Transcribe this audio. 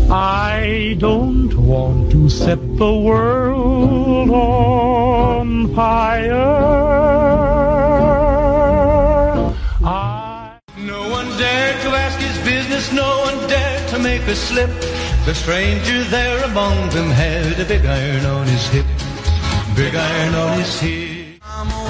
I don't want to set the world on fire. No one dared to ask his business, no one dared to make a slip. The stranger there among them had a big iron on his hip, big iron on his hip.